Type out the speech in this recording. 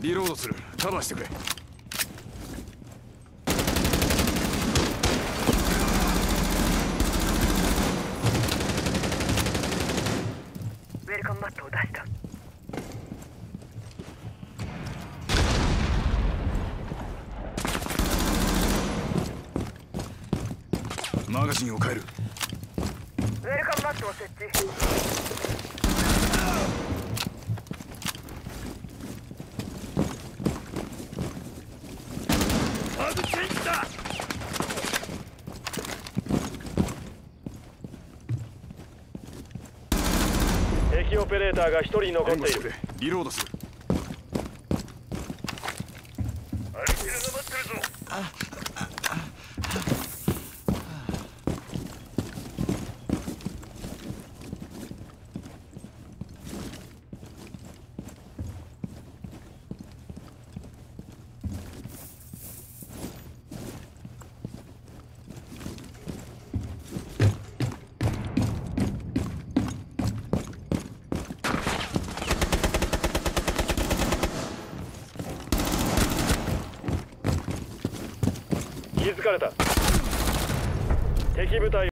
リロードする。カバーしてくれ。 ウェルカムマットを出した。 マガジンを変える。 ウェルカムマットを設置。 敵オペレーターが1人残っている。 リロードする。 アリキラが待ってるぞ。気づかれた。敵部隊